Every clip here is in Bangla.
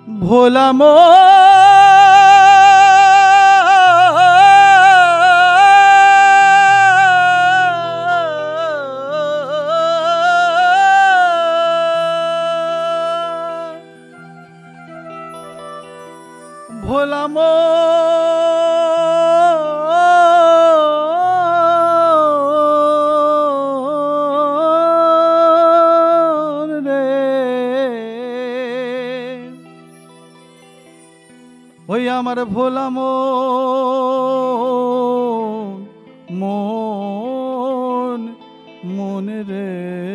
ভোলা মন ভোলা মন রে ওই আমার ভোলা মন মন রে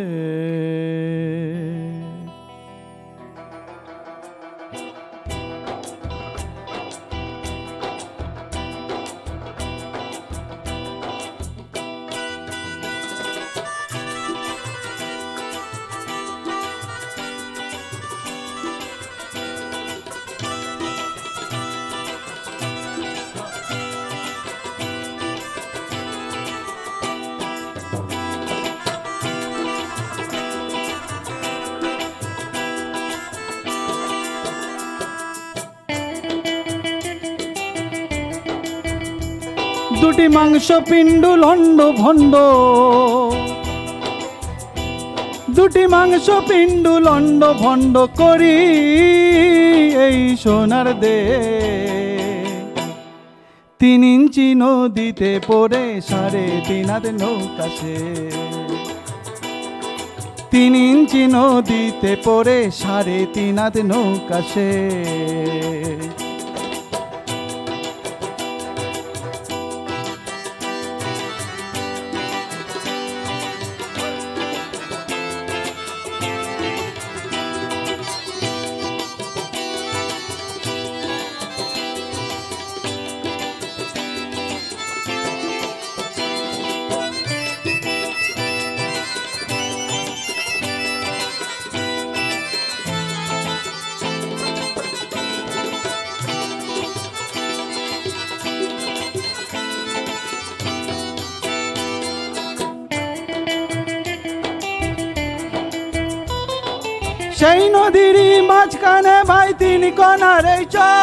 দুটি মাংস পিণ্ডু লন্ড ভণ্ড দুটি মাংস পিণ্ডু লন্ড ভণ্ড করি এই সোনার দে 3 ইঞ্চি নদীতে পড়ে 3.5 হাত নৌকা সে 3 ইঞ্চি নদীতে পড়ে 3.5 হাত নৌকা সে সেই নদীর মাঝখানে ভাই 3 কোণার এই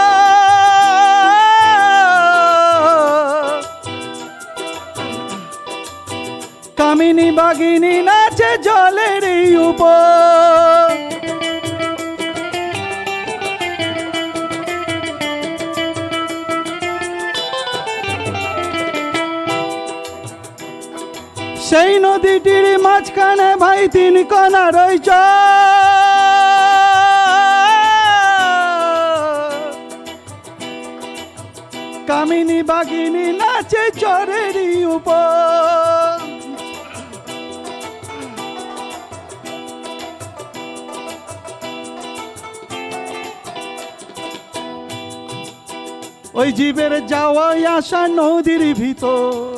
কামিনী বাগিনী নাচে জলের উপর সেই নদীটির মাঝখানে ভাই 3 কোণার এই কামিনী বাগিনী নাচে চরের উপর ওই জীবের যাওয়া আসা নদীর ভিতর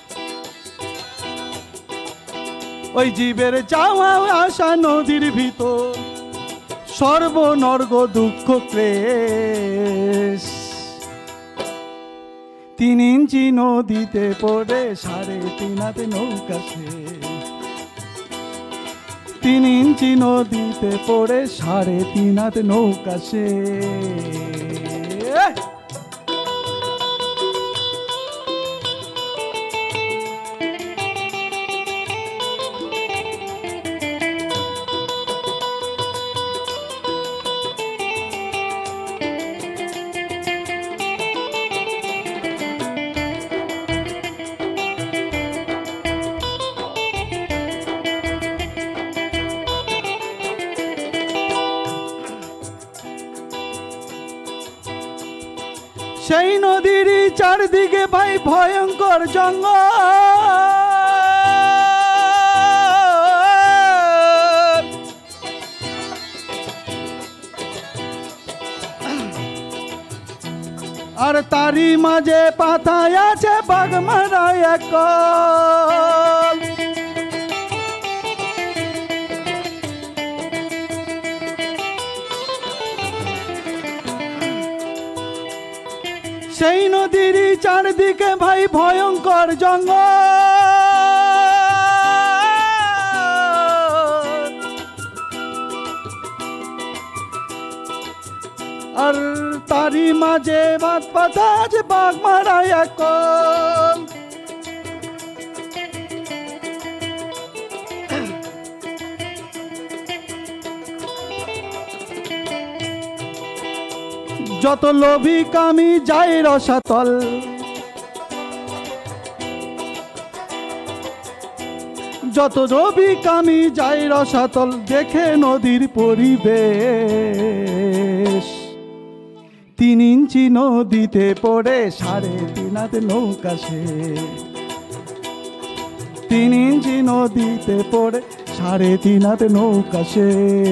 ওই জীবের যাওয়া আসা নদীর ভিতর সর্বনর্গ দুঃখ ক্লেশ 3 ইঞ্চি নদীতে পড়ে 3.5 হাত নৌকা সে 3 ইঞ্চি নদীতে পড়ে 3.5 হাত নৌকা সে সেই নদীর চারদিকে ভাই ভয়ঙ্কর জঙ্গল আর তারই মাঝে পাতায় আছে বাঘমারা এক কল সেই নদীর চারদিকে ভাই ভয়ঙ্কর জঙ্গল আর তারি মাঝে বাদ পাতা যে বাঘ মারা এখন যত লোভী কামি যায় রসাতল যত লোভী কামি যায় রসাতল দেখে নদীর পরিবেশ 3 ইঞ্চি নদীতে পড়ে 3.5 হাতে নৌকা সে 3 ইঞ্চি নদীতে পড়ে 3.5 হাতে নৌকা সে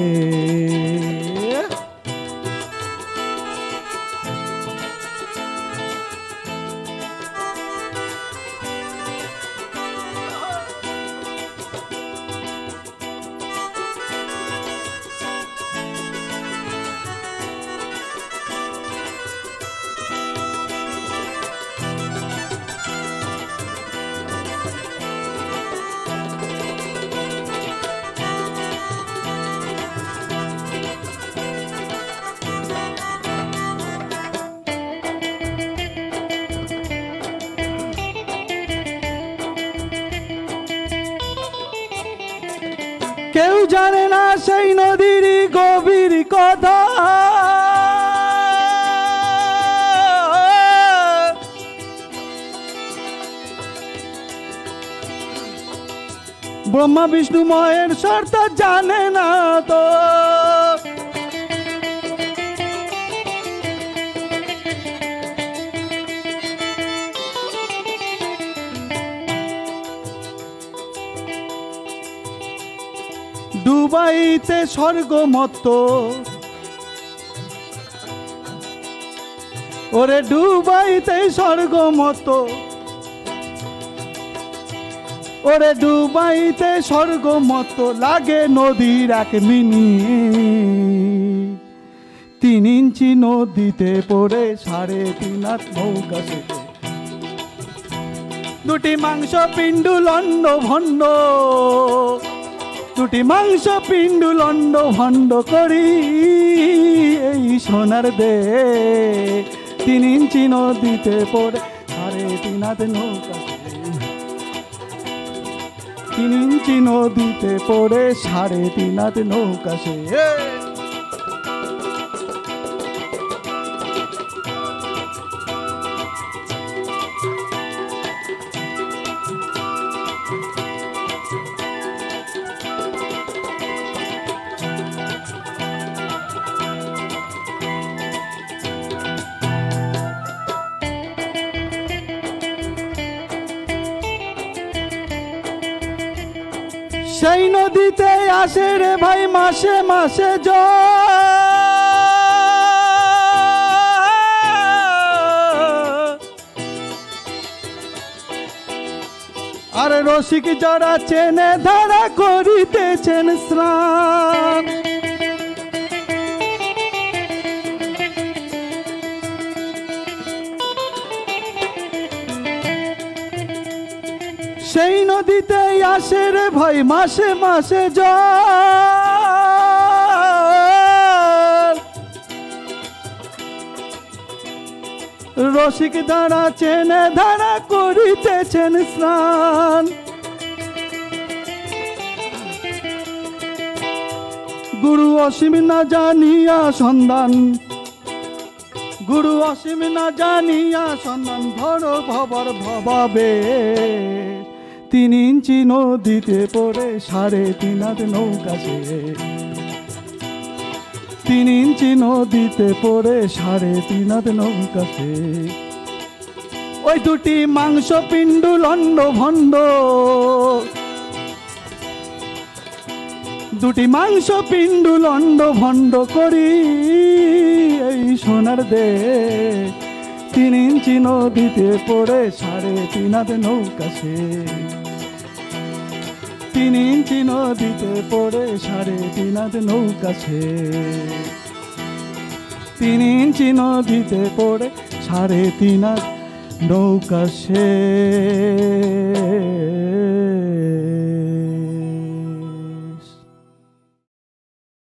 কেউ জানে না সেই নদীর গভীর কথা ব্রহ্মা বিষ্ণু মহেশ্বর তা জানে না তো ডুবাইতে স্বর্গমত্ত ওরে ডুবাইতে স্বর্গমত্ত ওরে ডুবাইতে স্বর্গমত্ত লাগে নদীর 1 মিনিট 3 ইঞ্চি নদীতে পড়ে 3.5 হাত নৌকা সে 2টি মাংস পিণ্ডু লন্ড ভণ্ড 2টি মাংস পিণ্ডু লন্ড ভণ্ড করি এই সোনার দে 3 ইঞ্চি নদীতে পড়ে 3.5 হাতে নৌকা 3 ইঞ্চি নদীতে পড়ে 3.5 হাতে নৌকা সে সেই নদীতে আসে রে ভাই মাসে মাসে আরে রসিক যারা চেনে ধারা করিতেছেন স্নান সেই নদীতে আসে রে ভাই মাসে মাসে রসিক ধারা চেনে ধারা করিতেছেন স্নান গুরু অসীম না জানিয়া সন্ধান গুরু অসীম না জানিয়া সন্ধান ধরো ভবর ভবাবে 3 ইঞ্চি নদীতে পড়ে 3.5 হাত নৌকা সে 3 ইঞ্চি নদীতে পড়ে 3.5 হাত নৌকা সে ওই 2টি মাংস পিণ্ডু লন্ড ভণ্ড 2টি মাংস পিণ্ডু লন্ড ভণ্ড করি এই সোনার দে 3 ইঞ্চি নদীতে পড়ে 3.5 হাত নৌকা সে 3 ইঞ্চি নদীতে পড়ে 3.5 হাত নৌকা সে 3 ইঞ্চি নদীতে পড়ে 3.5 হাত নৌকা সে